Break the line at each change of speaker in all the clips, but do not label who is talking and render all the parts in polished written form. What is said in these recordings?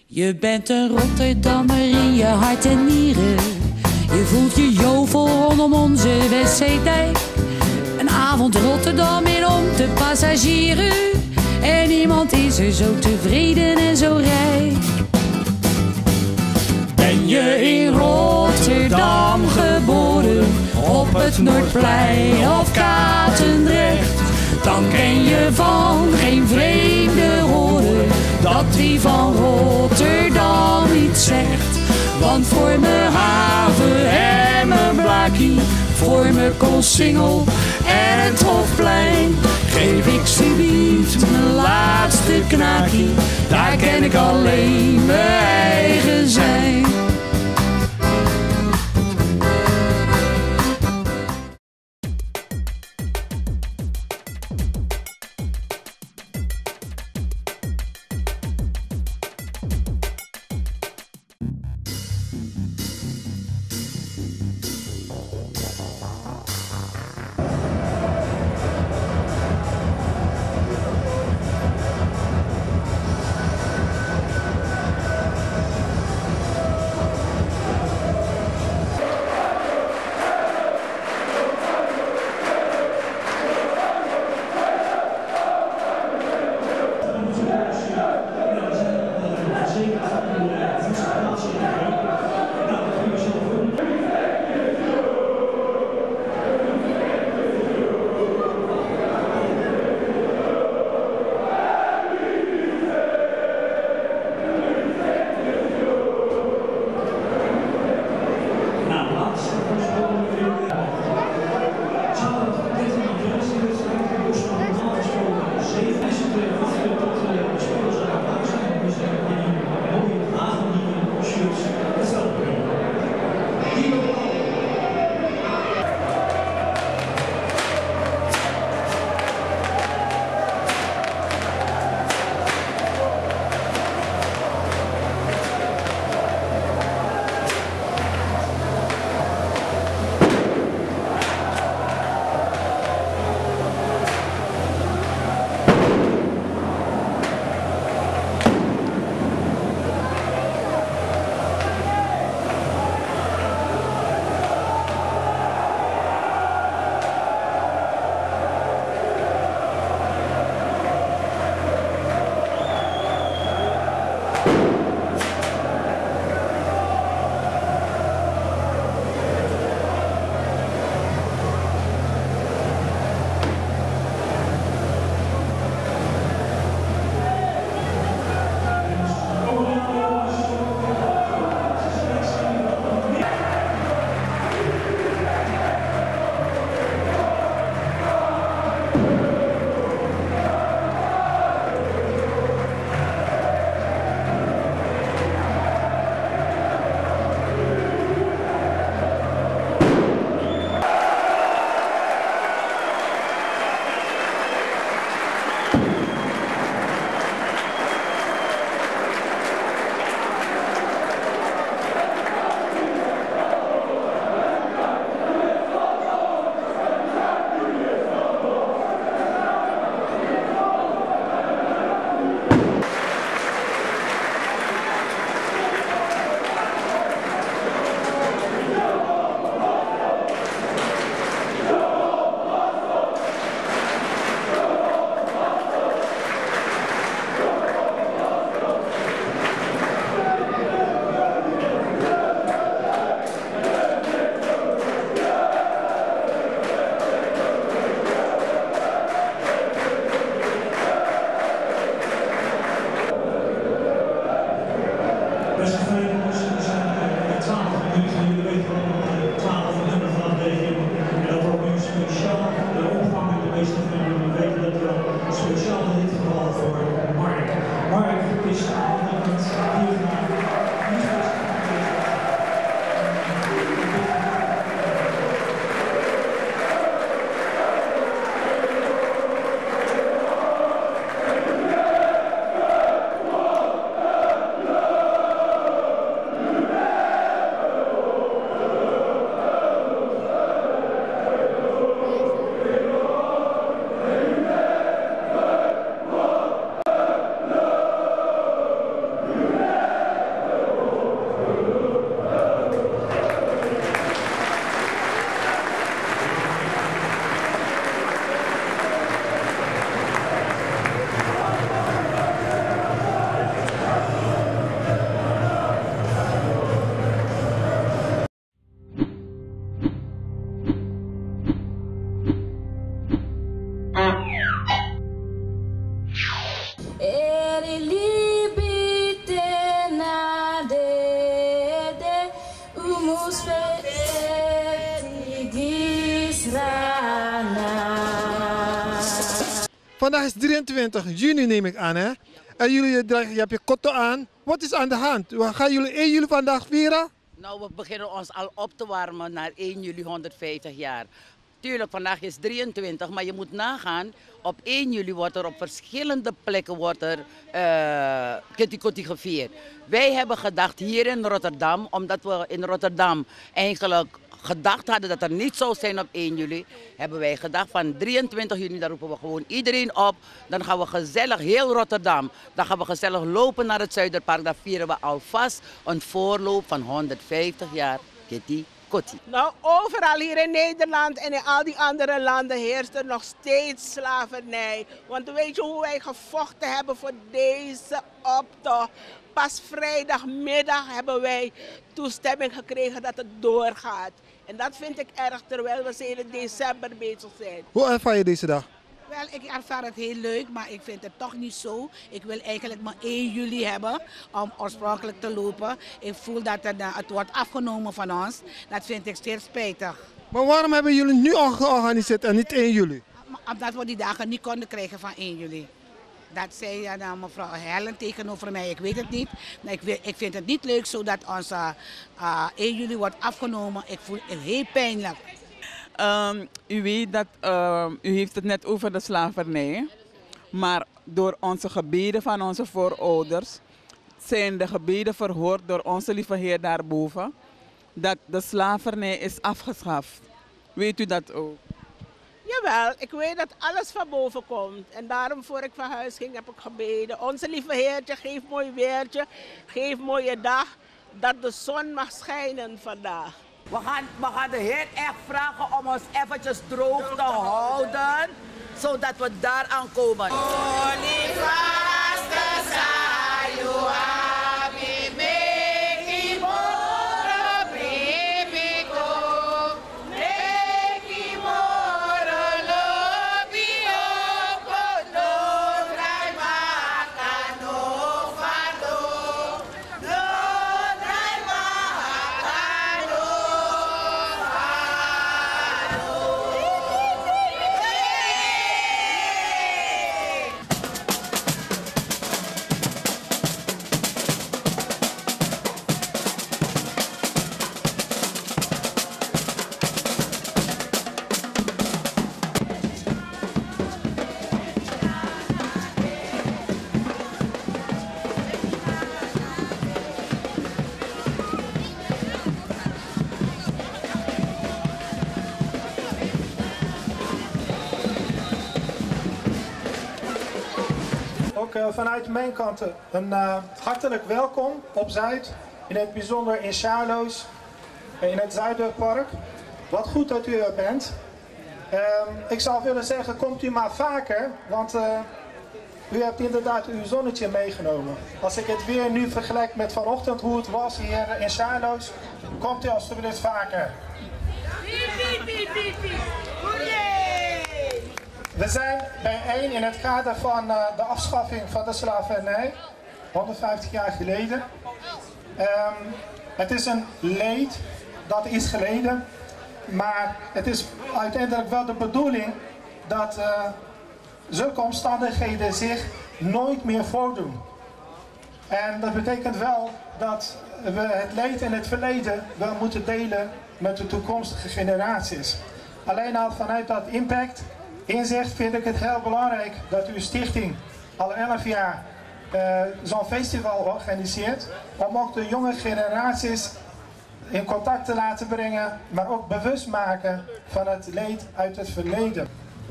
Je bent een Rotterdammer in je hart en nieren. Je voelt je jovel rondom onze Westzeedijk. Een avond Rotterdam in om te passagieren. En niemand is er zo tevreden en zo rijk. Ben je in Rotterdam geboren, op het Noordplein of Katendrecht, dan ken je van geen vreemde horen dat wie van Rotterdam iets zegt. Want voor mijn haven en mijn blaakie, voor mijn Koolsingel en het Hofplein, geef ik subiet mijn laatste knaakie. Daar ken ik alleen mijn eigen zijn.
Eri libite na de umus
Vandaag is 23 juni neem ik aan, hè? En jullie, je hebt je kotto aan. Wat is aan de hand? Gaan jullie 1 juli vandaag vieren?
Nou, we beginnen ons al op te warmen naar 1 juli 150 jaar. Tuurlijk, vandaag is 23, maar je moet nagaan. Op 1 juli wordt er op verschillende plekken Kitty Kotti gevierd. Wij hebben gedacht hier in Rotterdam, omdat we in Rotterdam eigenlijk gedacht hadden dat er niet zou zijn op 1 juli, hebben wij gedacht van 23 juni, daar roepen we gewoon iedereen op. Dan gaan we gezellig, heel Rotterdam, dan gaan we gezellig lopen naar het Zuiderpark. Dan vieren we alvast een voorloop van 150 jaar Kitty Kotti.
Nou, overal hier in Nederland en in al die andere landen heerst er nog steeds slavernij. Want weet je hoe wij gevochten hebben voor deze optocht? Pas vrijdagmiddag hebben wij toestemming gekregen dat het doorgaat. En dat vind ik erg, terwijl we sinds december bezig zijn.
Hoe ervaar je deze dag?
Wel, ik ervaar het heel leuk, maar ik vind het toch niet zo. Ik wil eigenlijk maar 1 juli hebben om oorspronkelijk te lopen. Ik voel dat het wordt afgenomen van ons. Dat vind ik zeer spijtig.
Maar waarom hebben jullie nu al georganiseerd en niet 1 juli?
Omdat we die dagen niet konden krijgen van 1 juli. Dat zei mevrouw Helen tegenover mij. Ik weet het niet. Ik vind het niet leuk zodat onze 1 juli wordt afgenomen. Ik voel het heel pijnlijk.
U weet dat u heeft het net over de slavernij. Maar door onze gebeden van onze voorouders zijn de gebeden verhoord door onze lieve Heer daarboven. Dat de slavernij is afgeschaft. Weet u dat ook?
Jawel, ik weet dat alles van boven komt. En daarom voor ik van huis ging heb ik gebeden. Onze lieve Heertje, geef mooi weertje, geef mooie dag, dat de zon mag schijnen vandaag.
We gaan de Heer echt vragen om ons eventjes droog te houden, zodat we daaraan komen.
Ook vanuit mijn kant een hartelijk welkom op Zuid, in het bijzonder in Charloes, in het Zuiderpark. Wat goed dat u er bent. Ik zou willen zeggen, komt u maar vaker, want u hebt inderdaad uw zonnetje meegenomen. Als ik het weer nu vergelijk met vanochtend hoe het was hier in Charloes, komt u alstublieft vaker. We zijn bijeen in het kader van de afschaffing van de slavernij, 150 jaar geleden. Het is een leed dat is geleden, maar het is uiteindelijk wel de bedoeling dat zulke omstandigheden zich nooit meer voordoen. En dat betekent wel dat we het leed in het verleden wel moeten delen met de toekomstige generaties. Alleen al vanuit dat inzicht vind ik het heel belangrijk dat uw stichting al 11 jaar zo'n festival organiseert. Om ook de jonge generaties in contact te laten brengen, maar ook bewust maken van het leed uit het verleden.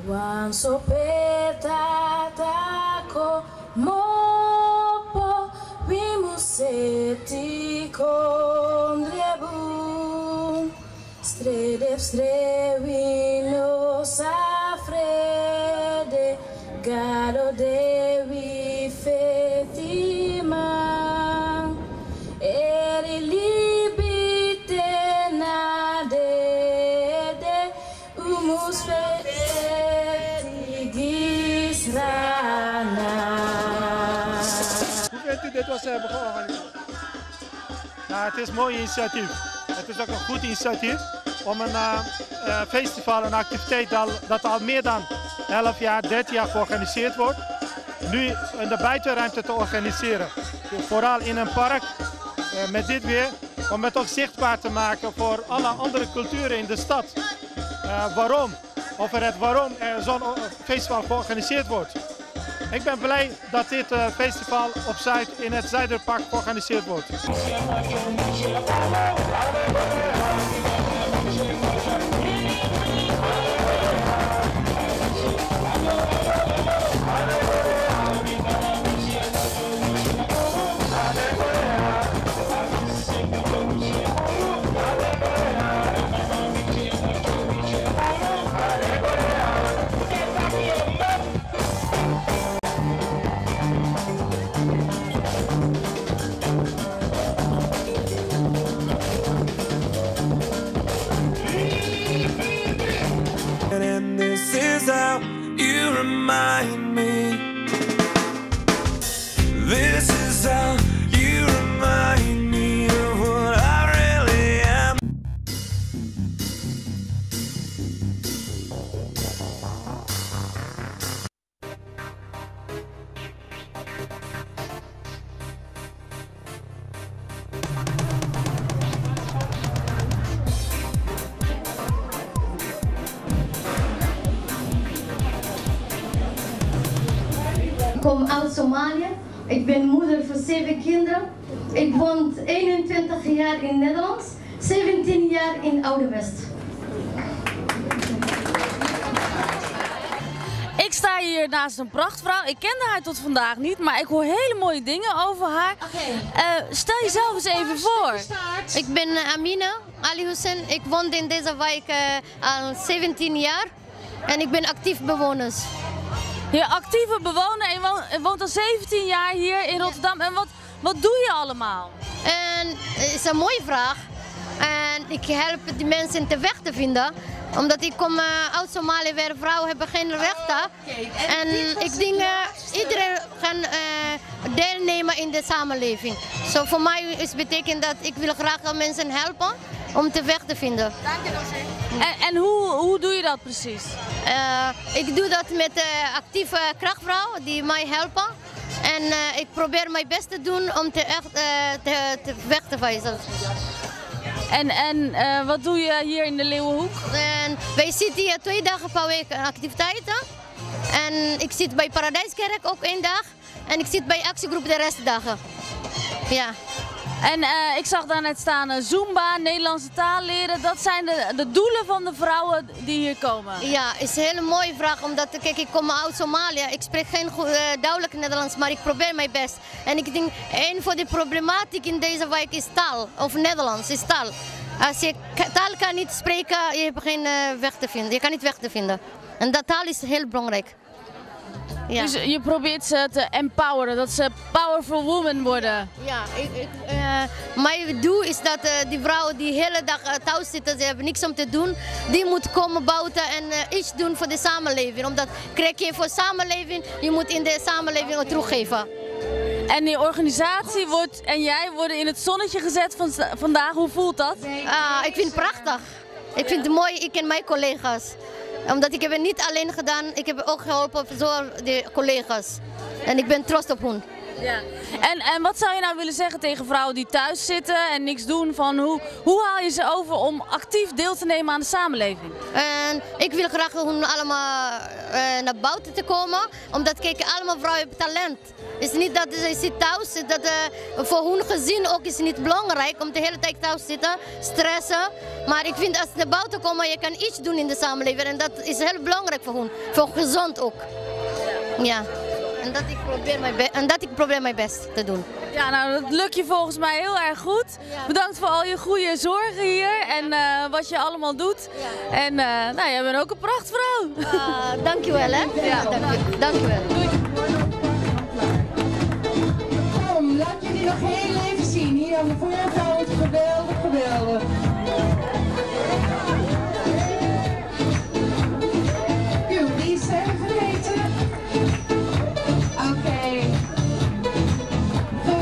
Gado devi fetima eri libite na de umus fetigis rana.
dat u dit was hebben georganiseerd?
Nou, het is een mooi initiatief. Het is ook een goed initiatief om een festival, een activiteit dat al meer dan 11 jaar, 13 jaar georganiseerd wordt, nu in de buitenruimte te organiseren. Vooral in een park met dit weer, om het ook zichtbaar te maken voor alle andere culturen in de stad. Waarom er zo'n festival georganiseerd wordt. Ik ben blij dat dit festival in het Zuiderpark georganiseerd wordt.
And this is how you remind me. This is how you remind me of what I really am.
Ik kom uit Somalië. Ik ben moeder van 7 kinderen. Ik woon 21 jaar in Nederland, 17 jaar in Oude-West.
Ik sta hier naast een prachtvrouw. Ik kende haar tot vandaag niet, maar ik hoor hele mooie dingen over haar. Stel jezelf eens even voor.
Ik ben Amina Ali Hussein. Ik woon in deze wijk al 17 jaar en ik ben actief bewoner.
Je actieve bewoner en woont al 17 jaar hier in Rotterdam. En wat doe je allemaal?
Het is een mooie vraag. En ik help die mensen de weg te vinden. Omdat ik kom uit Somalië waar vrouwen hebben geen rechten. En ik denk iedereen kan deelnemen in de samenleving. So voor mij betekent dat ik wil graag mensen helpen om de weg te vinden.
En hoe doe je dat precies?
Ik doe dat met actieve krachtvrouwen die mij helpen. En ik probeer mijn best te doen om de weg te wijzen.
En wat doe je hier in de Leeuwenhoek?
Wij zitten hier 2 dagen per week aan activiteiten. En ik zit bij Paradijskerk ook 1 dag. En ik zit bij actiegroep de restdagen. Ja.
En ik zag daar net staan Zumba, Nederlandse taal leren. Dat zijn de doelen van de vrouwen die hier komen.
Ja, is een hele mooie vraag. Omdat kijk, ik kom uit Somalië. Ik spreek geen duidelijk Nederlands, maar ik probeer mijn best. En ik denk, een van de problematiek in deze wijk is taal. Of Nederlands is taal. Als je taal kan niet spreken, je hebt geen weg te vinden. Je kan niet weg te vinden. En dat taal is heel belangrijk. Ja.
Dus je probeert ze te empoweren, dat ze powerful women worden.
Ja, mijn doel is dat die vrouwen die de hele dag thuis zitten, ze hebben niks om te doen, die moeten komen buiten en iets doen voor de samenleving. Omdat krijg je voor samenleving, je moet in de samenleving teruggeven.
En die organisatie en jij worden in het zonnetje gezet vandaag. Hoe voelt dat?
Ik vind het prachtig. Ik vind het mooi, ik en mijn collega's. Omdat ik heb het niet alleen gedaan, ik heb ook geholpen door de collega's. En ik ben trots op hen.
Ja. En wat zou je nou willen zeggen tegen vrouwen die thuis zitten en niks doen? Van hoe haal je ze over om actief deel te nemen aan de samenleving?
En ik wil graag hun allemaal naar buiten te komen. Omdat kijk, allemaal vrouwen hebben talent. Het is niet dat ze zitten thuis, dat voor hun gezin ook is niet belangrijk om de hele tijd thuis te zitten, stressen. Maar ik vind als ze naar buiten komen, je kan iets doen in de samenleving. En dat is heel belangrijk voor hun, voor gezond ook. Ja. En dat ik probeer mijn best te doen.
Ja, nou dat lukt je volgens mij heel erg goed. Ja. Bedankt voor al je goede zorgen hier en wat je allemaal doet. Ja. En nou, jij bent ook een prachtvrouw.
Dankjewel hè. Ja. Dankjewel.
Doei.
Kom, laat jullie nog heel even zien. Hier aan de voorkant. Geweldig, geweldig. Jullie zijn vergeten. Oké.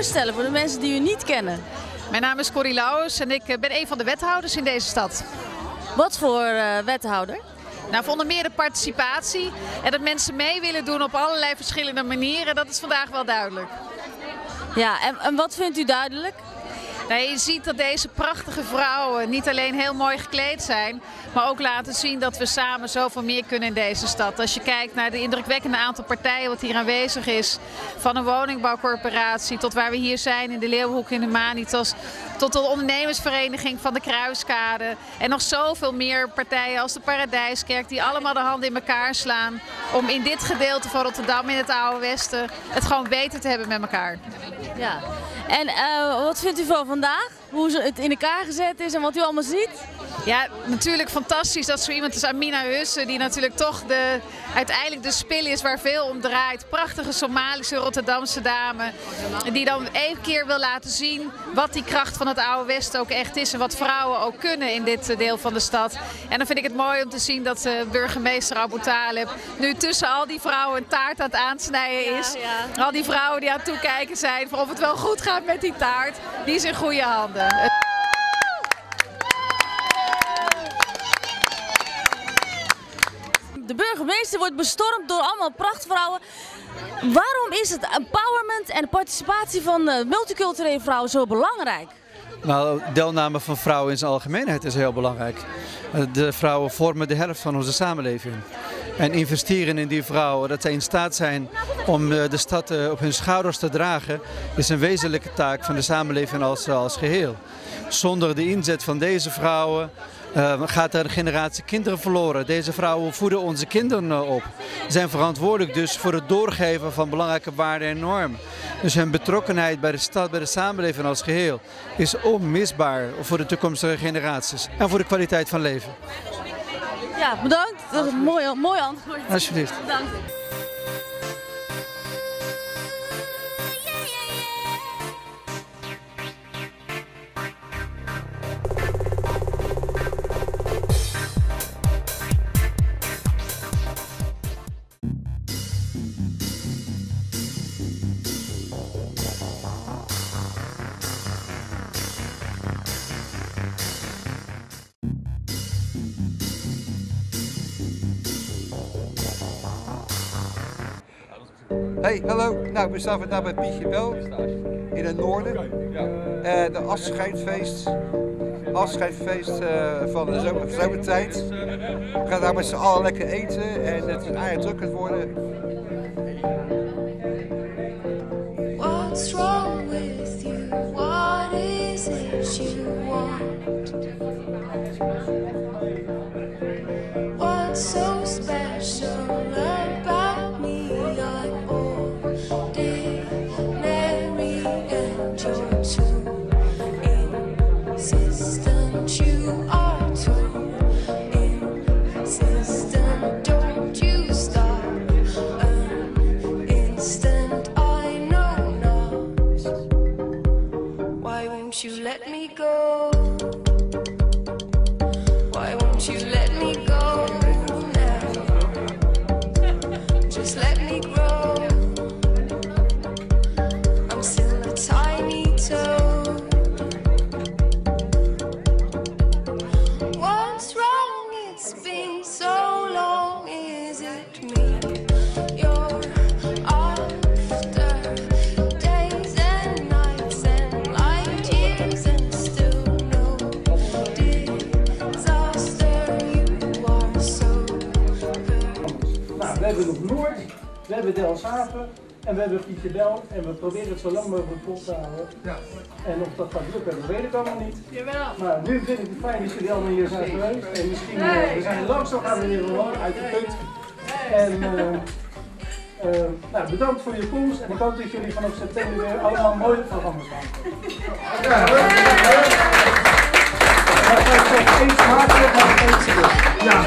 voorstellen voor de mensen die u niet kennen?
Mijn naam is Corrie Lauwers en ik ben een van de wethouders in deze stad.
Wat voor wethouder?
Nou, voor onder meer de participatie en dat mensen mee willen doen op allerlei verschillende manieren, dat is vandaag wel duidelijk.
Ja, en wat vindt u duidelijk?
Nou, je ziet dat deze prachtige vrouwen niet alleen heel mooi gekleed zijn, maar ook laten zien dat we samen zoveel meer kunnen in deze stad. Als je kijkt naar de indrukwekkende aantal partijen wat hier aanwezig is, van een woningbouwcorporatie tot waar we hier zijn in de Leeuwenhoek in de Manitas, tot de ondernemersvereniging van de Kruiskade en nog zoveel meer partijen als de Paradijskerk die allemaal de handen in elkaar slaan om in dit gedeelte van Rotterdam, in het Oude Westen, het gewoon beter te hebben met elkaar.
Ja. En wat vindt u van vandaag? Hoe het in elkaar gezet is en wat u allemaal ziet?
Ja, natuurlijk fantastisch dat zo iemand als Amina Hussen, die natuurlijk toch uiteindelijk de spil is waar veel om draait. Prachtige Somalische Rotterdamse dame, die dan één keer wil laten zien wat die kracht van het Oude Westen ook echt is en wat vrouwen ook kunnen in dit deel van de stad. En dan vind ik het mooi om te zien dat burgemeester Abu Talib nu tussen al die vrouwen een taart aan het aansnijden is. Ja. Al die vrouwen die aan het toekijken zijn voor of het wel goed gaat met die taart, die is in goede handen.
De burgemeester wordt bestormd door allemaal prachtvrouwen. Waarom is het empowerment en de participatie van multiculturele vrouwen zo belangrijk?
Nou, deelname van vrouwen in zijn algemeenheid is heel belangrijk. De vrouwen vormen de helft van onze samenleving. En investeren in die vrouwen, dat zij in staat zijn om de stad op hun schouders te dragen, is een wezenlijke taak van de samenleving als geheel. Zonder de inzet van deze vrouwen gaat er een generatie kinderen verloren. Deze vrouwen voeden onze kinderen op. Ze zijn verantwoordelijk dus voor het doorgeven van belangrijke waarden en normen. Dus hun betrokkenheid bij de stad, bij de samenleving als geheel is onmisbaar voor de toekomstige generaties en voor de kwaliteit van leven.
Ja, bedankt. Dat is een mooi antwoord.
Alsjeblieft.
Bedankt.
Hey, hallo. Nou, we staan vandaag bij Pietje Bel in het noorden. De afscheidsfeest van de zomertijd. We gaan daar met z'n allen lekker eten en het is eigenlijk druk aan het worden.
What's wrong with you? What is it you want? What's so special about me? I'm ordinary and you're too insistent. You are too insistent. Don't you stop an instant. I know not. Why won't you let me go? Why won't you let me go now? Just let me grow. I'm still a tiny toad. What's wrong? It's been so long. Is it me you're after? Days and nights and light years and still no disaster. You are so
Nou, we hebben nog Noord, we hebben Delfshaven en we hebben Pietje Bel en we proberen het zo lang mogelijk vol te houden. Ja. En of dat gaat lukken, dat weet ik allemaal niet. Jawel. Maar nu vind ik het fijn dat jullie allemaal hier zijn geweest. En misschien, we zijn langzaam gaan we weer gewoon uit de put. En nou, bedankt voor je komst en ik hoop dat jullie vanaf september weer allemaal mooie programma's gaan. Ja. En dan ga ik zeggen, eet smakelijk, maar eet stuk. Ja.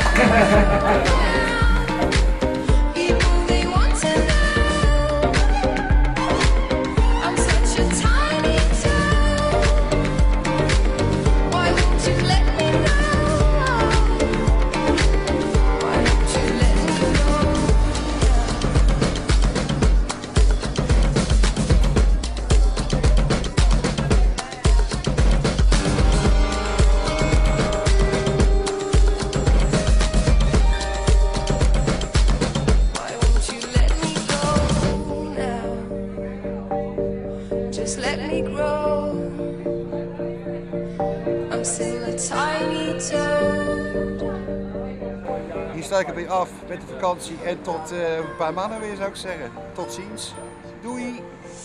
sluit ik erbij af met de vakantie en tot een paar maanden weer, zou ik zeggen. Tot ziens. Doei!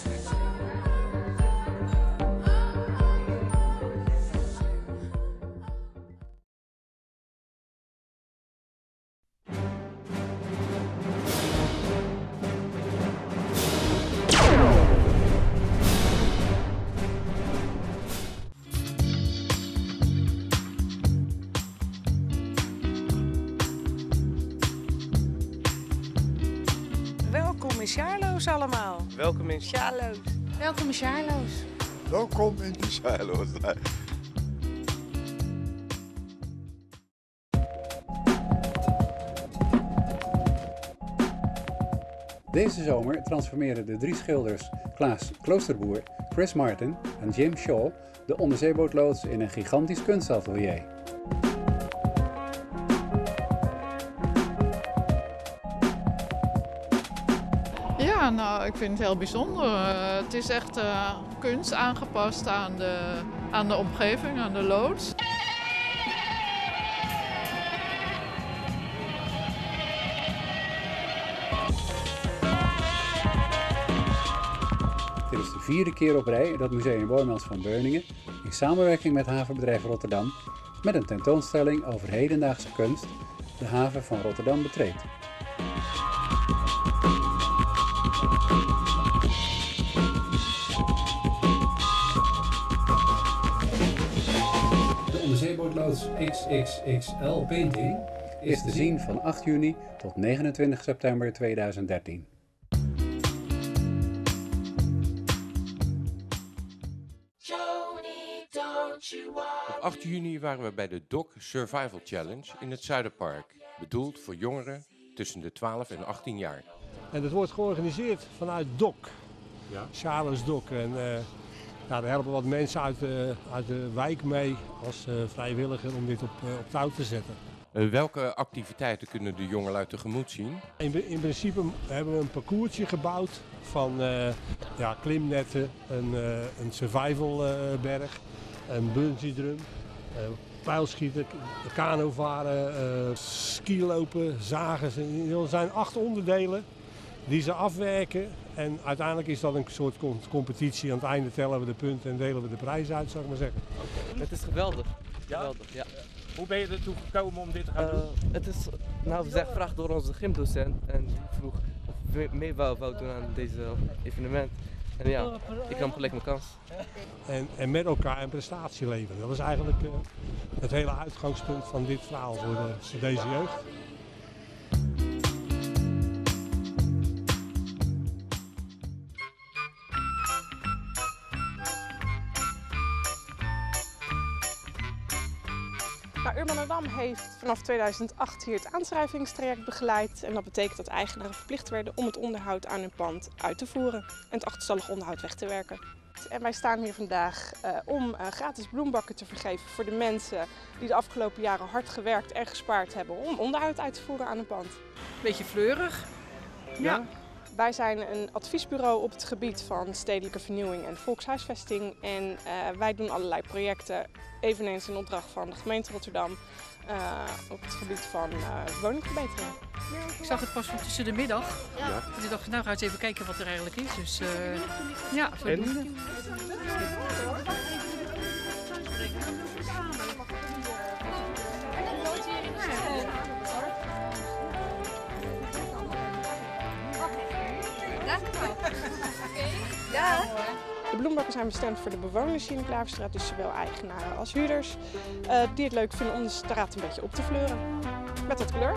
Welkom in Sjaarloos allemaal.
Welkom in
Sjaarloos. Welkom in Sjaarloos.
Welkom in Sjaarloos.
Deze zomer transformeren de 3 schilders Klaas Kloosterboer, Chris Martin en Jim Shaw de onderzeebootloods in een gigantisch kunstatelier.
Ja, nou, ik vind het heel bijzonder. Het is echt kunst aangepast aan de omgeving, aan de loods.
Dit is de 4e keer op rij dat Museum Boijmans van Beuningen in samenwerking met havenbedrijf Rotterdam met een tentoonstelling over hedendaagse kunst de haven van Rotterdam betreedt. De onderzeebootloods XXXL Painting is te zien van 8 juni tot 29 september 2013.
Op 8 juni waren we bij de DOC Survival Challenge in het Zuiderpark, bedoeld voor jongeren tussen de 12 en 18 jaar.
En dat wordt georganiseerd vanuit DOC, Sjaarloos DOC. En daar helpen wat mensen uit de wijk mee als vrijwilliger om dit op touw te zetten.
Welke activiteiten kunnen de jongelui tegemoet zien?
In principe hebben we een parcoursje gebouwd van klimnetten, een survivalberg, een bungee drum, pijlschieten, kanovaren, skilopen, zagen. Er zijn 8 onderdelen die ze afwerken en uiteindelijk is dat een soort competitie. Aan het einde tellen we de punten en delen we de prijs uit, zou ik maar zeggen.
Het is geweldig. Geweldig, ja.
Hoe ben je ertoe gekomen om dit te gaan doen?
Het is gevraagd door onze gymdocent en die vroeg of ik mee wou doen aan deze evenement. En ja, ik nam gelijk mijn kans.
En met elkaar een prestatie leveren. Dat is eigenlijk het hele uitgangspunt van dit verhaal voor deze jeugd.
Nou, Urbanodam heeft vanaf 2008 hier het aanschrijvingstraject begeleid. En dat betekent dat eigenaren verplicht werden om het onderhoud aan hun pand uit te voeren en het achterstallig onderhoud weg te werken. En wij staan hier vandaag om gratis bloembakken te vergeven voor de mensen die de afgelopen jaren hard gewerkt en gespaard hebben om onderhoud uit te voeren aan een pand.
Beetje fleurig.
Ja. Wij zijn een adviesbureau op het gebied van stedelijke vernieuwing en volkshuisvesting. En wij doen allerlei projecten, eveneens in opdracht van de gemeente Rotterdam, op het gebied van woningverbetering.
Ik zag het pas van tussen de middag. Ja. Dus ik dacht, nou ga eens even kijken wat er eigenlijk is. Dus ja, zodoende.
Ja. De bloembakken zijn bestemd voor de bewoners hier in de Klaverstraat, dus zowel eigenaren als huurders die het leuk vinden om de straat een beetje op te fleuren met wat kleur.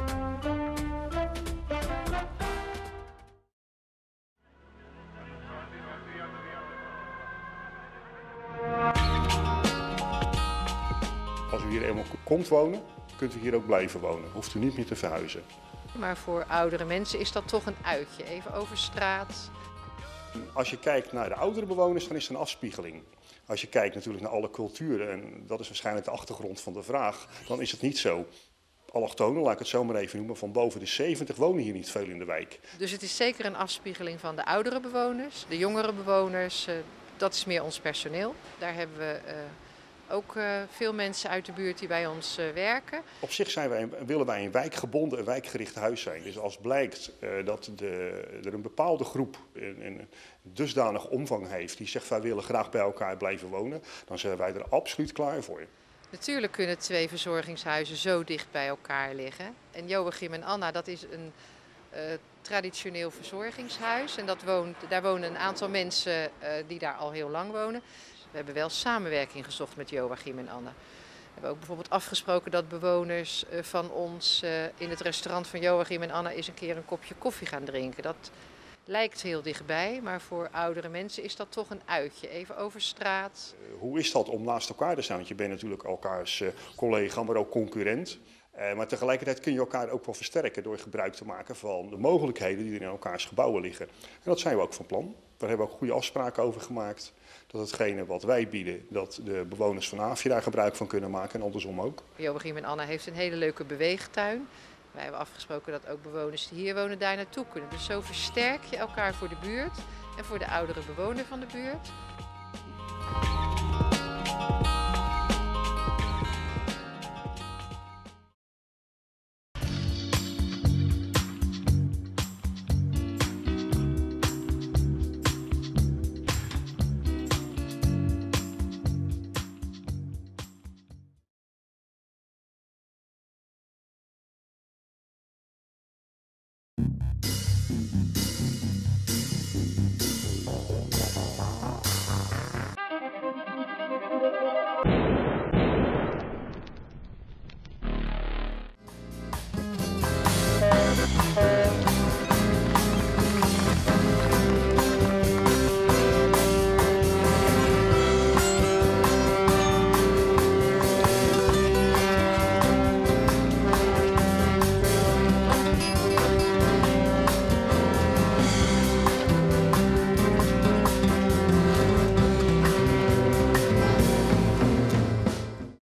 Als u hier eenmaal komt wonen, kunt u hier ook blijven wonen. Hoeft u niet meer te verhuizen.
Maar voor oudere mensen is dat toch een uitje, even over straat.
Als je kijkt naar de oudere bewoners, dan is het een afspiegeling. Als je kijkt natuurlijk naar alle culturen, en dat is waarschijnlijk de achtergrond van de vraag, dan is het niet zo. Allochtonen, laat ik het zo maar even noemen, van boven de 70 wonen hier niet veel in de wijk.
Dus het is zeker een afspiegeling van de oudere bewoners. De jongere bewoners, dat is meer ons personeel. Daar hebben we Ook veel mensen uit de buurt die bij ons werken.
Op zich willen wij een wijkgebonden en wijkgericht huis zijn. Dus als blijkt dat er een bepaalde groep een dusdanig omvang heeft die zegt wij willen graag bij elkaar blijven wonen, dan zijn wij er absoluut klaar voor.
Natuurlijk kunnen 2 verzorgingshuizen zo dicht bij elkaar liggen. En Joachim en Anna, dat is een traditioneel verzorgingshuis. En daar wonen een aantal mensen die daar al heel lang wonen. We hebben wel samenwerking gezocht met Joachim en Anna. We hebben ook bijvoorbeeld afgesproken dat bewoners van ons in het restaurant van Joachim en Anna eens een keer een kopje koffie gaan drinken. Dat lijkt heel dichtbij, maar voor oudere mensen is dat toch een uitje. Even over straat.
Hoe is dat om naast elkaar te staan? Want je bent natuurlijk elkaars collega, maar ook concurrent. Maar tegelijkertijd kun je elkaar ook wel versterken door gebruik te maken van de mogelijkheden die er in elkaars gebouwen liggen. En dat zijn we ook van plan. Daar hebben we ook goede afspraken over gemaakt. Dat hetgene wat wij bieden, dat de bewoners van Aafje daar gebruik van kunnen maken en andersom ook.
Joachim en Anna heeft een hele leuke beweegtuin. Wij hebben afgesproken dat ook bewoners die hier wonen daar naartoe kunnen. Dus zo versterk je elkaar voor de buurt en voor de oudere bewoner van de buurt.